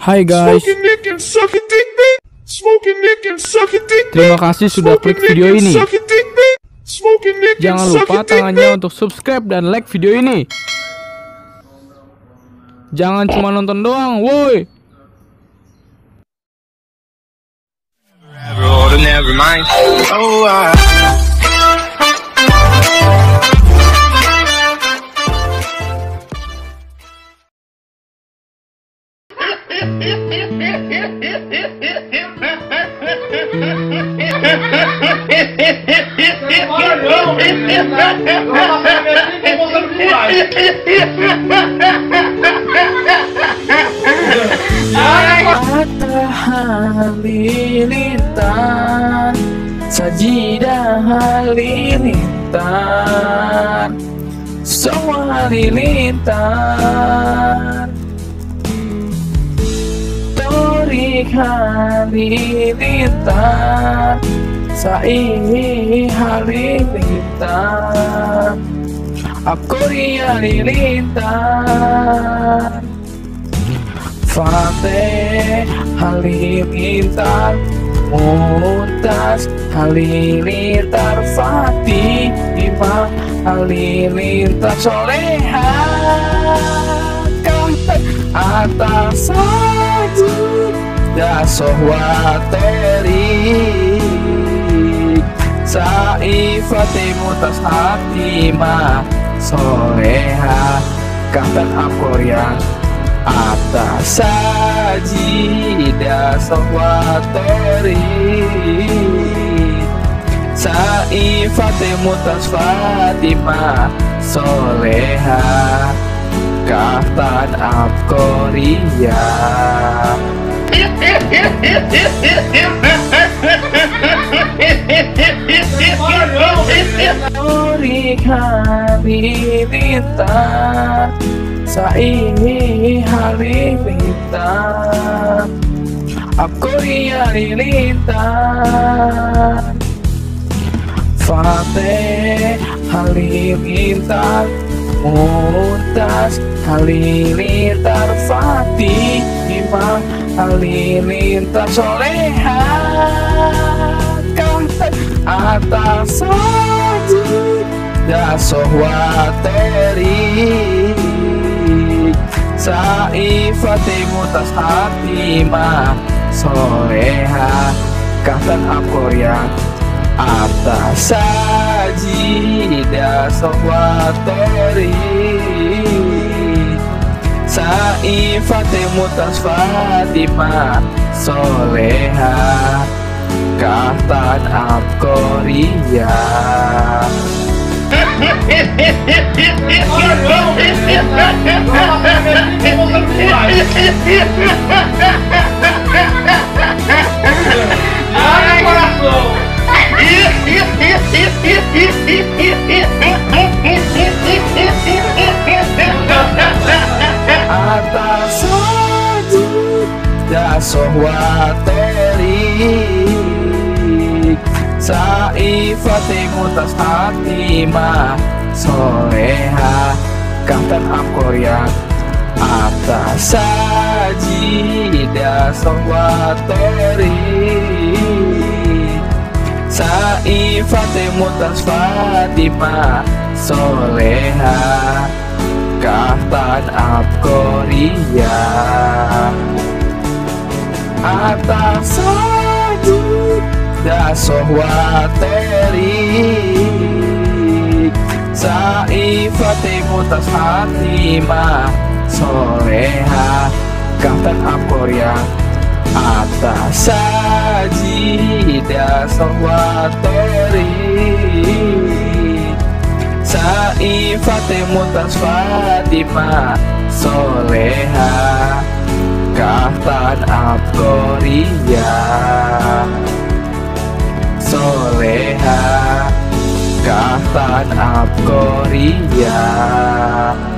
Hai guys, terima kasih sudah klik video ini. Jangan lupa tangannya untuk subscribe dan like video ini. Jangan cuma nonton doang, woi. Never mind. Mata halilintar, sajidah halilintar, semua halilintar. Torik halilintar, sa'i halilintar, Akori halilintar, Fateh halilintar, Muntas halilintar, Fatimah halilintar, Soleha kahten atas sajidah sohwateri, Sa'ifatih mutas hatimah, Soleha kahten Akorian atas sajidah sohwateri, Sa'ifatih mutas Fatimah, Soleha kahten Akoria. Torik halilintar, sa'i halilintar, Akori halilintar, Fateh halilintar, Muntas halilintar, Fatimah halilintar, Soleha kahten atas sajidah sohwateri, Sa'ifatih mutas hatimah, Soleha kahten Akorian atas sajidah sohwateri, Sa'ifatih mutas Fatimah, Soleha kahten Akoria. Atas sajidah sohwateri, Sa'ifatih mutas hatimah, Soleha kahten Akorian atas sajidah sohwateri, Sa'ifatih mutas Fatimah, Soleha kahten Akoria. Atas sajidah sohwateri, Sa'ifatih mutas hatimah, Soleha kahten Akoria atas sajidah sohwateri, Sa'ifatih mutas Fatimah, Soleha kahten Akoria. Soleha kahten Akoria.